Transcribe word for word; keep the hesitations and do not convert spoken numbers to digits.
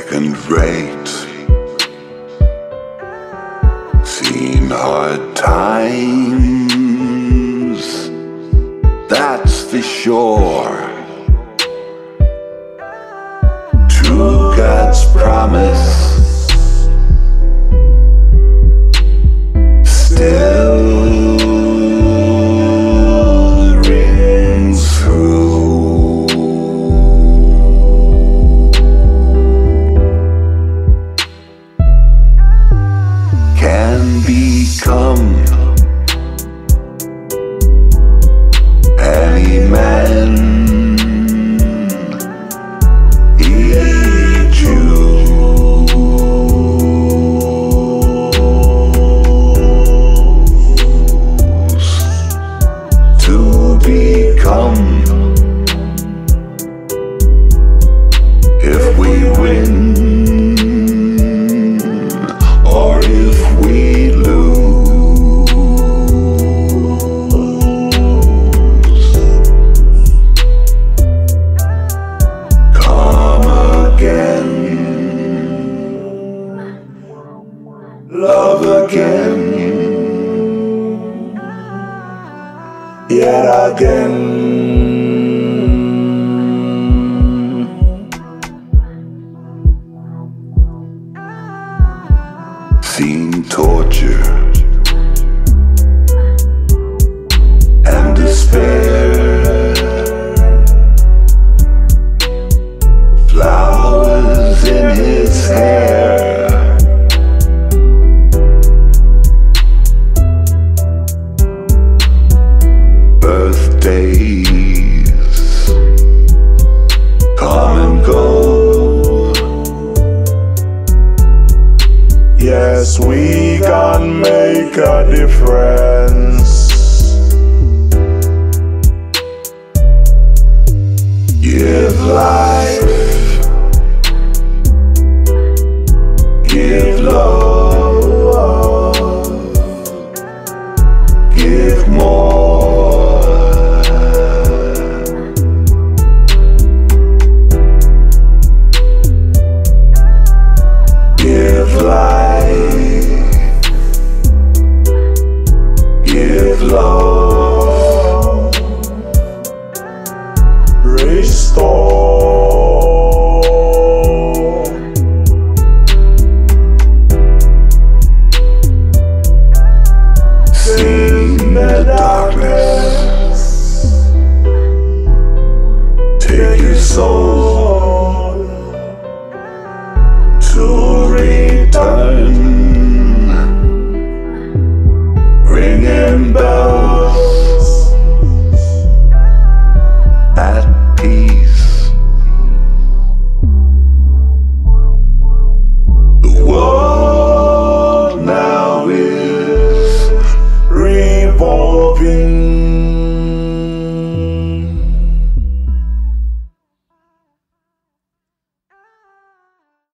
second rate, seen hard times, that's for sure. True God's promise still rings through. Can become any man he choose to become. If we win or if we lose, come again, love again, yet again. Seen torture and despair, flowers in his hair, birthdays come and go. Yes, we can make a difference. Give life, give love, give more. Give life, give love, restore. See the darkness, take your soul to return, ringing bells.